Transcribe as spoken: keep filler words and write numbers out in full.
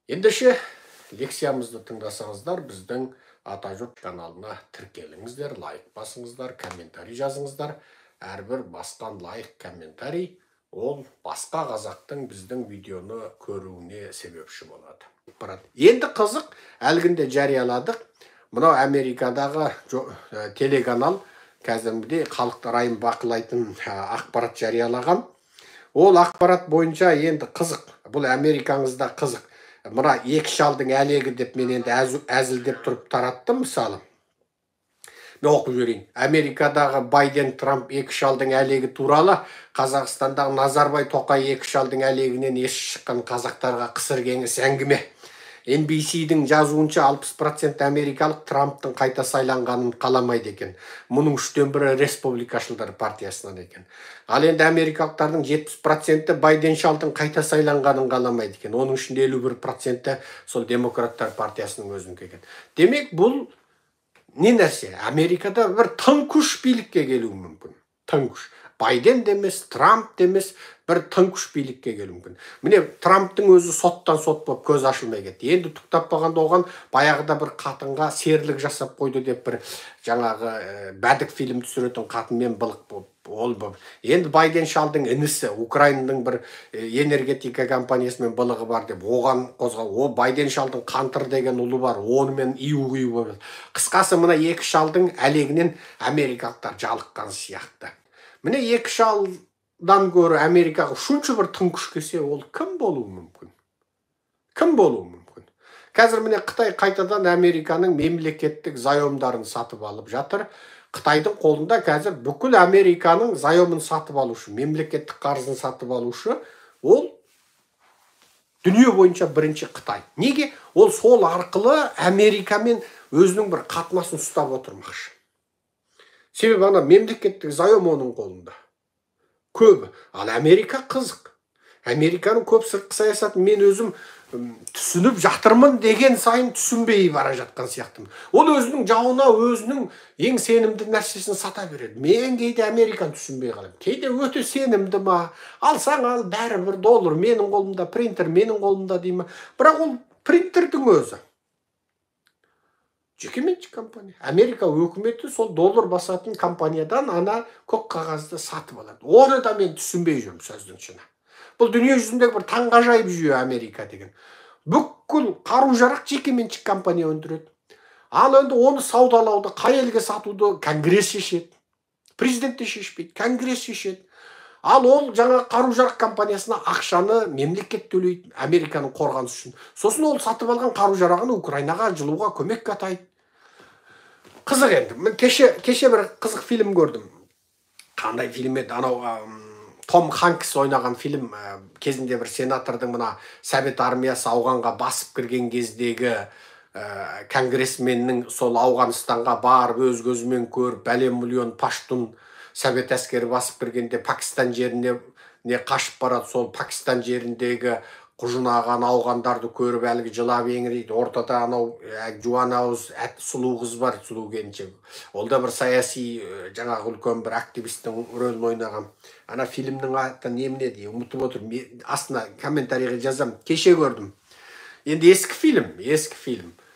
Ендеше лекциямызды тыңдасаңыздар, біздің Атажұрт каналына тіркеліңіздер, лайк басыңыздар, комментарий жазыңыздар. Әрбір басқан лайк, комментарий ол басқа қазақтың біздің видеоны көруіне себепші болады. Енді қызық, әлгінде жарияладық. Мынау Америкадағы телеканал қазірде халықты райын бақылайтын ақпарат жариялаған. Ол ақпарат бойынша енді қызық. Бұл Америкаңызда қызық. Мына екі шалдың әлегі деп мен енді әзілдеп тұрып тараттым мысалы. Мен оқып жіберейін. Америкадағы Байден, Трамп екі шалдың әлегі туралы Қазақстандағы Назарбай, Тоқай екі шалдың әлегінен есі шыққан қазақтарға қысыр кеңес әңгіме. эн би си-дің жазуынша алпыс процент америкалық Трамптың қайта сайланғанын қаламайды екен. Мұның үштен бірі республикашылдар партиясынан екен. Ал енді америкалықтардың жетпіс проценті Байден шалдың қайта сайланғанын қаламайды екен. Оның ішінде елу бір проценті сол демократтар партиясының өзінікі екен. Демек бұл не нәрсе? Америкада бір тың күш билікке келуі мүмкін. Тың күш. Байден демес, Трамп демес, бір тың күш билікке келуі мүмкін. Міне Трамптың өзі соттан сот болып көз ашылмай кетті. Енді тұқтап қалғанда оған баяғыда бір қатынға серлік жасап қойды деп бір жаңағы бәдік фильм түсіретін қатынмен былық болып ол болып. Енді Байден шалдың інісі Украинаның бір энергетика компаниясымен былығы бар деп оған қозғал. О Байден шалдың Қантыр деген ұлы бар, онымен ию-қию болды. Қысқасы мына екі шалдың әлегінен америкалықтар жалыққан сияқты. Міне екі шалдан көрі Америкаға үшінші бір тың күш келсе, ол кім болуы мүмкін? Кім болуы мүмкін? Қазір міне Қытай қайтадан Американың мемлекеттік заемдарын сатып алып жатыр. Қытайдың қолында қазір бүкіл Американың заемын сатып алушы, мемлекеттік қарызын сатып алушы, ол дүние бойынша бірінші Қытай. Неге? Ол сол арқылы Америкамен өзінің бір қатынасын ұстап отырмақшы. Себебі ана мемлекеттік заем оның қолында. Көбі. Ал Америка қызық. Американың көп сыртқы саясатын мен өзім түсініп жатырмын деген сайын түсінбей бара жатқан сияқтымын. Ол өзінің жауына өзінің ең сенімді нәрсесін сата береді. Мен кейде Американы түсінбей қаламын. Кейде өте сенімді ма? Алсаң ал, бәрі бір доллар менің қолымда, принтер менің қолымда деймін. Бірақ ол принтердің өзі. Жекеменшік компания. Америка өкіметі сол доллар басатын компаниядан ана көк қағазды сатып алады. Оны да мен түсінбей жүрмін сөздің шыны. Бұл дүние жүзіндегі бір таңғажайып жүйе Америка деген. Бүкіл қару-жарақ жекеменшік компания өндіреді. Ал енді оны саудалауды, қай елге сатуды Конгресс шешеді. Президент те шешпейді, Конгресс шешеді. Ал ол жаңа қару-жарақ компаниясына ақшаны мемлекет төлейді Американың қорғанысы үшін. Сосын ол сатып алған қару-жарағын Украинаға жылуға көмек атайды. Қызық енді. Мен кеше кеше бір қызық фильм көрдім. Қандай фильм еді? Анау Том Ханкс ойнаған фильм. Кезінде бір сенатордың мына Совет армиясы Ауғанға басып кірген кездегі конгрессменнің сол Ауғанстанға барып өз көзімен көріп, бәлен миллион паштун Совет әскері басып кіргенде Пакистан жеріне не қашып барады, сол Пакистан жеріндегі құжынаған ауғандарды көріп әлгі жылап еңірейді. Ортада анау жуан ауыз сұлу қыз бар, сұлу келіншек. Ол да бір саяси жаңағы үлкен бір активистің рөлін ойнаған. Ана фильмнің аты немене дейді, ұмытып отырмын. Астына комментарийге жазамын. Кеше көрдім. Енді ескі фильм, ескі фильм.